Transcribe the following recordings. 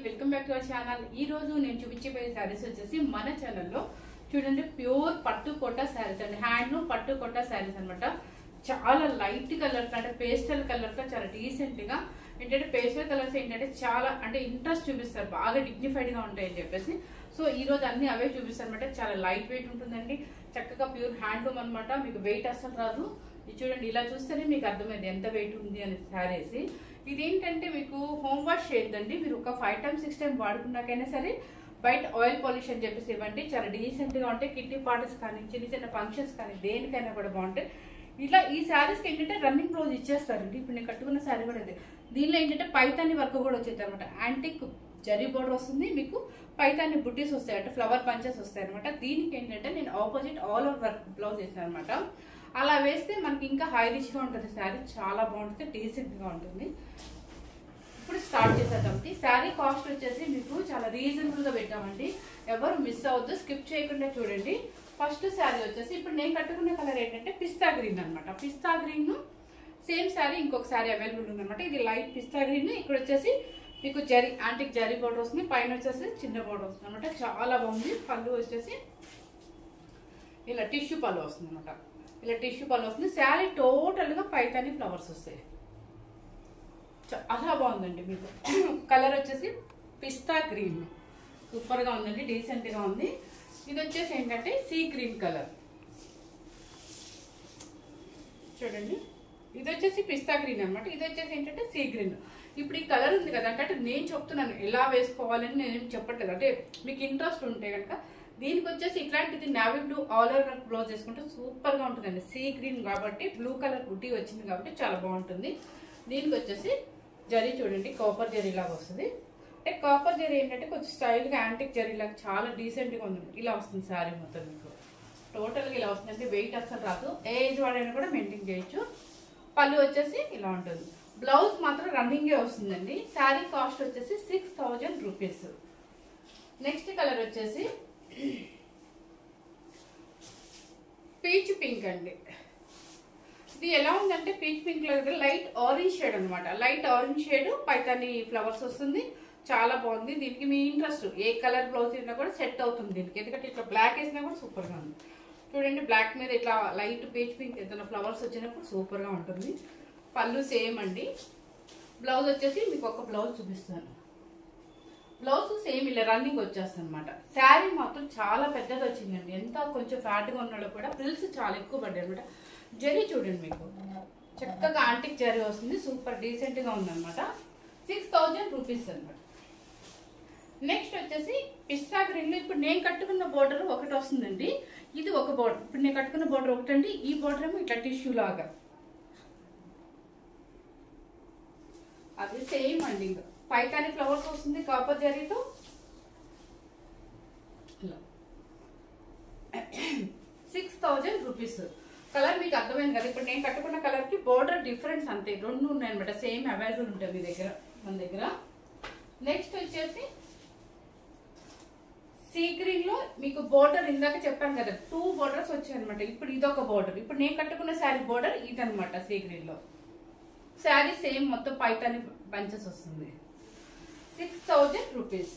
Welcome back to our channel. ఈ రోజు నేను చూపించబోయే సారీస్ వచ్చేసి మన ఛానల్లో చూడండి ప్యూర్ పట్టుకోట సారీస్ అండి. హ్యాండ్లూమ్ పట్టుకోట సారీస్ అనమాట. చాలా లైట్ కలర్ అంటే పేస్టల్ కలర్ తో చాలా డీసెంట్ గా ఏంటంటే పేస్టల్ కలర్స్ ఏంటంటే చాలా అంటే ఇంట్రెస్ట్ చూపిస్తారు, బాగా డిగ్నిఫైడ్ గా ఉంటాయని చెప్పేసి. సో ఈ రోజు అన్ని అవే చూపిస్తారు అనమాట. చాలా లైట్ వెయిట్ ఉంటుందండి, చక్కగా ప్యూర్ హ్యాండ్లూమ్ అనమాట. మీకు వెయిట్ అసలు రాదు. ఇది చూడండి, ఇలా చూస్తేనే మీకు అర్థమైంది ఎంత వెయిట్ ఉంది అని సారీస్. ఇదేంటంటే మీకు హోమ్ వాష్ చేయొద్దండి, మీరు ఒక 5 times 6 times వాడుకున్నాకైనా సరే బయట ఆయిల్ పాలిష్ అని చెప్పేసి ఇవ్వండి. చాలా డీసెంట్ గా ఉంటాయి. కిట్టి పార్టీస్ కానీ చిన్న చిన్న ఫంక్షన్స్ కానీ దేనికైనా కూడా బాగుంటాయి. ఇట్లా ఈ శారీస్కి ఏంటంటే రన్నింగ్ బ్లౌజ్ ఇచ్చేస్తారండి. ఇప్పుడు నేను కట్టుకున్న శారీ కూడా అది. దీనిలో ఏంటంటే పైతాని వర్క్ కూడా వచ్చేది అనమాట. యాంటిక్ జరీ బోర్డర్ వస్తుంది, మీకు పైతాని బుట్టీస్ వస్తాయి అంటే ఫ్లవర్ పంచెస్ వస్తాయి అనమాట. దీనికి ఏంటంటే నేను opposite all over work blouse వేసాను అనమాట. అలా వేస్తే మనకి ఇంకా హై రిచ్ గా ఉంటుంది శారీ, చాలా బాగుంటుంది, డీసెంట్ గా ఉంటుంది. ఇప్పుడు స్టార్ట్ చేసేద్దాం. శారీ కాస్ట్ వచ్చేసి మీకు చాలా రీజనబుల్ గా పెట్టామండి. ఎవరు మిస్ అవ్వద్దు, స్కిప్ చేయకుండా చూడండి. ఫస్ట్ శారీ వచ్చేసి ఇప్పుడు నేను కట్టుకునే కలర్ ఏంటంటే పిస్తా గ్రీన్ అనమాట. పిస్తా గ్రీన్ సేమ్ శారీ ఇంకొక శారీ అవైలబుల్ ఉందన్నమాట. ఇది లైట్ పిస్తా గ్రీన్. ఇక్కడ వచ్చేసి మీకు జరీ యాంటిక్ జరీ బోర్డర్ వస్తుంది, పైన వచ్చేసి చిన్న బోర్డర్ వస్తుంది అనమాట. చాలా బాగుంది. పళ్ళు వచ్చేసి ఇలా టిష్యూ పళ్ళు వస్తుంది అనమాట. ఇలా టిష్యూ పళ్ళు వస్తుంది. శారీ టోటల్ గా పైతాని ఫ్లవర్స్ వస్తాయి. చాలా బాగుందండి. మీకు కలర్ వచ్చేసి పిస్తా గ్రీన్, సూపర్ గా ఉందండి, డీసెంట్ గా ఉంది. ఇది వచ్చేసి ఏంటంటే సీ గ్రీన్ కలర్ చూడండి. ఇది వచ్చేసి పిస్తా గ్రీన్ అనమాట. ఇది వచ్చేసి ఏంటంటే సీ గ్రీన్. ఇప్పుడు ఈ కలర్ ఉంది కదా అంటే నేను చెప్తున్నాను ఎలా వేసుకోవాలని, నేనేం చెప్పట్లేదు. అంటే మీకు ఇంట్రెస్ట్ ఉంటే కనుక దీనికి వచ్చేసి ఇట్లాంటిది navy blue all over blouse వేసుకుంటే సూపర్ గా ఉంటుందండి. సీ గ్రీన్ కాబట్టి బ్లూ కలర్ బుట్టి వచ్చింది కాబట్టి చాలా బాగుంటుంది. దీనికి వచ్చేసి జరీ చూడండి, కాపర్ జరీ లాగా వస్తుంది. అంటే కాపర్ జరీ ఏంటంటే కొంచెం స్టైల్ గా యాంటిక్ జరీ లాగా చాలా డీసెంట్ గా ఉంది. ఇలా వస్తుంది శారీ మొత్తం మీకు టోటల్ గా ఇలా వస్తుంది. అంటే వెయిట్ అసలు రాదు, ఏ ఏజ్ వాడైనా కూడా మెయింటైన్ చేయొచ్చు. పళ్ళు వచ్చేసి ఇలా ఉంటుంది. బ్లౌజ్ మాత్రం రన్నింగే వస్తుందండి. శారీ కాస్ట్ వచ్చేసి 6000 రూపీస్. నెక్స్ట్ కలర్ వచ్చేసి పీచ్ పింక్ అండి. ఇది ఎలా ఉందంటే పీచ్ పింక్ లో లైట్ ఆరెంజ్ షేడ్ అనమాట. Light orange shade Paithani flowers వస్తుంది, చాలా బాగుంది. దీనికి మీ ఇంట్రెస్ట్ ఏ కలర్ బ్లౌజ్ అయినా కూడా సెట్ అవుతుంది దీనికి. ఎందుకంటే ఇట్లా బ్లాక్ వేసినా కూడా సూపర్ గా ఉంది. చూడండి, బ్లాక్ మీద ఇట్లా లైట్ పీచ్ పింక్ ఏదైనా ఫ్లవర్స్ వచ్చినప్పుడు సూపర్ గా ఉంటుంది. పళ్ళు సేమ్ అండి. బ్లౌజ్ వచ్చేసి మీకు ఒక బ్లౌజ్ చూపిస్తాను. బ్లౌజ్ సేమ్ ఇలా రన్నింగ్ వచ్చేస్తుంది అనమాట. శారీ మాత్రం చాలా పెద్దది వచ్చిందండి. ఎంత కొంచెం ఫ్యాట్ గా ఉన్నాడో కూడా ఫ్రిల్స్ చాలా ఎక్కువ పడ్డాయి అనమాట. జరీ చూడండి, మీకు చక్కగా యాంటిక్ జరీ వస్తుంది, సూపర్ డీసెంట్ గా ఉందన్నమాట. 6000 రూపీస్ అనమాట. నెక్స్ట్ వచ్చేసి పిస్తా గ్రీన్ లో ఇప్పుడు నేను కట్టుకున్న బోర్డర్ ఒకటి వస్తుందండి. ఇది ఒక బోర్డర్. ఇప్పుడు నేను కట్టుకున్న బోర్డర్ ఒకటండి. ఈ బోర్డర్ ఏమో ఇట్లా టిష్యూ లాగా, అది సేమ్ అండి. ఇంకా పైతాని ఫ్లవర్స్ వస్తుంది కాపర్ జరీతో. 6000 రూపీస్. కలర్ మీకు అర్థమైంది కదా. ఇప్పుడు నేను కట్టుకున్న కలర్ కి బోర్డర్ డిఫరెన్స్ అంతే, రెండు ఉన్నాయి అనమాట. సేమ్ అవైలబుల్ ఉంటుంది మీ దగ్గర, మన దగ్గర. నెక్స్ట్ వచ్చేసి సీ గ్రీన్ లో మీకు బోర్డర్ ఇందాక చెప్పాను కదా 2 బోర్డర్స్ వచ్చాయి అనమాట. ఇప్పుడు ఇదొక బోర్డర్. ఇప్పుడు నేను కట్టుకున్న శారీ బోర్డర్ ఇదనమాట. సీ గ్రీన్ లో శారీ సేమ్ మొత్తం పైతాని బంచెస్ వస్తుంది. 6000 రూపీస్.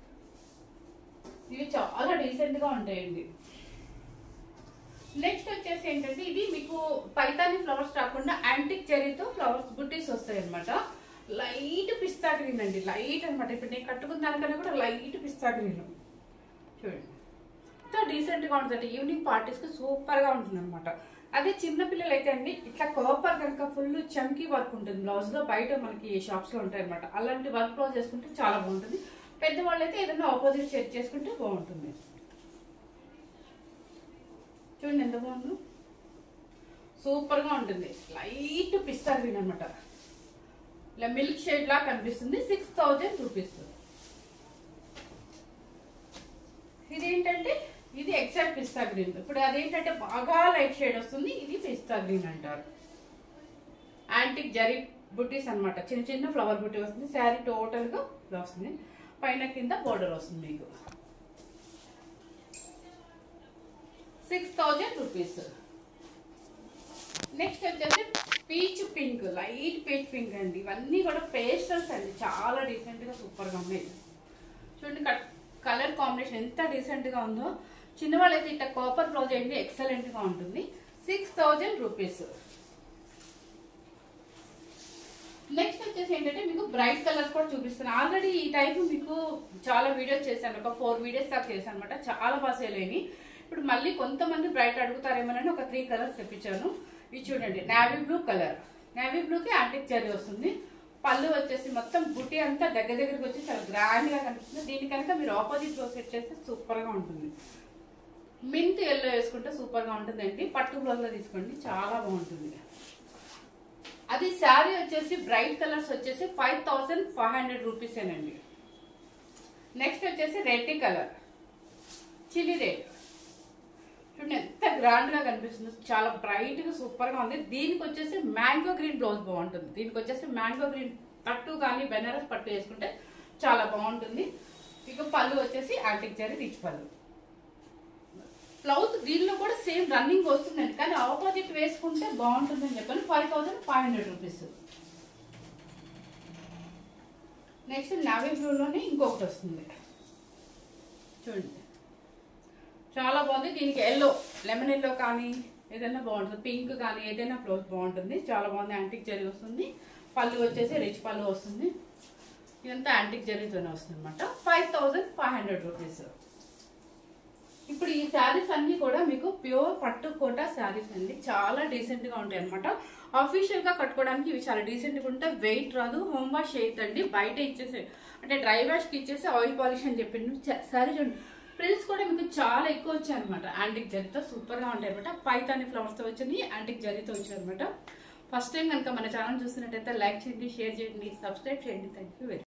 ఇవి చాలా డీసెంట్ గా ఉంటాయండి. నెక్స్ట్ వచ్చేసి ఏంటంటే ఇది మీకు పైతాని ఫ్లవర్స్ కాకుండా యాంటిక్ జరీతో ఫ్లవర్స్ బుట్టీస్ వస్తాయి అనమాట. లైట్ పిస్తా గ్రీన్ అండి, లైట్ అనమాట. ఇప్పుడు నేను కట్టుకున్న దానికన్నా కూడా లైట్ పిస్తా గ్రీన్ చూడండి, ఎంతో డీసెంట్ గా ఉంటుంది. ఈవినింగ్ పార్టీస్ కి సూపర్ గా ఉంటుంది అనమాట. అదే చిన్న పిల్లలు అయితే అండి ఇట్లా కాపర్ కనుక ఫుల్ చంకీ వర్క్ ఉంటుంది బ్లౌజ్ లో, బయట మనకి షాప్స్ లో ఉంటాయి అనమాట. అలాంటి వర్క్ బ్లౌజ్ చేసుకుంటే చాలా బాగుంటుంది. పెద్దవాళ్ళు అయితే ఏదైనా ఆపోజిట్ సెట్ చేసుకుంటే బాగుంటుంది. చూడండి ఎంత బాగుందో, సూపర్ గా ఉంటుంది. లైట్ పిస్తా గ్రీన్ అనమాట, ఇలా మిల్క్ షేడ్ లా కనిపిస్తుంది. 6000 రూపీస్. ఇదేంటంటే ఇది ఎగ్జాక్ట్ పిస్తా గ్రీన్. ఇప్పుడు అదేంటంటే బాగా లైట్ షేడ్ వస్తుంది. ఇది పిస్తా గ్రీన్ అంటారు. యాంటిక్ జరీ బుట్టీస్ అనమాట. చిన్న చిన్న ఫ్లవర్ బుట్టి వస్తుంది. శారీ టోటల్ గా వస్తుంది. పైన కింద బోర్డర్ వస్తుంది మీకు. 6000 రూపీస్. నెక్స్ట్ వచ్చేసి peach pink, light peach pink అండి. ఇవన్నీ కూడా పేస్టల్స్ అండి, చాలా డీసెంట్ గా సూపర్ గా ఉన్నాయి. చూడండి కలర్ కాంబినేషన్ ఎంత డీసెంట్ గా ఉందో. చిన్న వాళ్ళైతే ఇట్లా కాపర్ బ్లౌజ్ అయింది, ఎక్సలెంట్ గా ఉంటుంది. 6000 రూపీస్. నెక్స్ట్ వచ్చేసి ఏంటంటే మీకు బ్రైట్ కలర్స్ కూడా చూపిస్తాను. ఆల్రెడీ ఈ టైప్ మీకు చాలా వీడియోస్ చేశాను, ఒక 4 వీడియోస్ దాకా చేశాను అనమాట. చాలా బాగా సేల్ అయినాయి. ఇప్పుడు మళ్ళీ కొంతమంది బ్రైట్ అడుగుతారేమోనని ఒక 3 కలర్స్ తెప్పించాను. ఇవి చూడండి, నేవీ బ్లూ కలర్. నేవీ బ్లూకి యాంటిక్ జరీ వస్తుంది. పళ్ళు వచ్చేసి మొత్తం బుట్టి అంతా దగ్గరికి వచ్చి చాలా గ్రాండ్ గా కనిపిస్తుంది. దీని కనుక మీరు ఆపోజిట్ బ్లౌజ్ సెట్ చేస్తే సూపర్ గా ఉంటుంది. మింట్ ఎల్లో వేసుకుంటే సూపర్ గా ఉంటుందండి. పట్టు బ్లౌజ్ లో తీసుకోండి, చాలా బాగుంటుంది. అది శారీ వచ్చేసి బ్రైట్ కలర్స్ వచ్చేసి 5500 రూపీసేనండి. నెక్స్ట్ వచ్చేసి రెడ్ కలర్, చిల్లీ రెడ్. చూడండి ఎంత గ్రాండ్ గా కనిపిస్తుంది, చాలా బ్రైట్ గా సూపర్ గా ఉంది. దీనికి వచ్చేసి మ్యాంగో గ్రీన్ బ్లౌజ్ బాగుంటుంది. దీనికి వచ్చేసి మ్యాంగో గ్రీన్ పట్టు కానీ బెనారస్ పట్టు వేసుకుంటే చాలా బాగుంటుంది. ఇక పళ్ళు వచ్చేసి యాంటిక్ జరీ రిచ్ పళ్ళు. బ్లౌజ్ దీనిలో కూడా సేమ్ రన్నింగ్ వస్తుందండి, కానీ ఆపోజిట్ వేసుకుంటే బాగుంటుందని చెప్పాను. 5500 రూపీస్. నెక్స్ట్ నావీ బ్లూలోనే ఇంకొకటి వస్తుంది చూడండి, చాలా బాగుంది. దీనికి ఎల్లో, లెమన్ ఎల్లో కానీ ఏదైనా బాగుంటుంది, పింక్ కానీ ఏదైనా బ్లౌజ్ బాగుంటుంది. చాలా బాగుంది. యాంటిక్ జరీ వస్తుంది. పళ్ళు వచ్చేసి రిచ్ పళ్ళు వస్తుంది. ఇదంతా యాంటిక్ జరీతోనే వస్తుంది అనమాట. 5500 రూపీస్. ఇప్పుడు ఈ శారీస్ అన్ని కూడా మీకు ప్యూర్ పట్టు కోటా శారీస్ అండి. చాలా డీసెంట్ గా ఉంటాయి అనమాట. ఆఫీషియల్ గా కట్టుకోవడానికి ఇవి చాలా డీసెంట్ గా ఉంటాయి. వెయిట్ రాదు, హోమ్ వాష్ చేయొద్దండి. బయట ఇచ్చేసి అంటే డ్రై వాష్ కి ఇచ్చేసి ఆయిల్ పాలిష్ అని చెప్పింది. శారీ చూడండి, ప్రింట్స్ కూడా మీకు చాలా ఎక్కువ వచ్చాయి అనమాట. యాంటిక్ జరీతో సూపర్ గా ఉంటాయి అనమాట. పైతాని ఫ్లవర్స్ తో వచ్చింది, యాంటిక్ జరీతో వచ్చాయి అనమాట. ఫస్ట్ టైం కనుక మన ఛానల్ చూస్తున్నట్టయితే లైక్ చేయండి, షేర్ చేయండి, సబ్స్క్రైబ్ చేయండి. Thank you very much.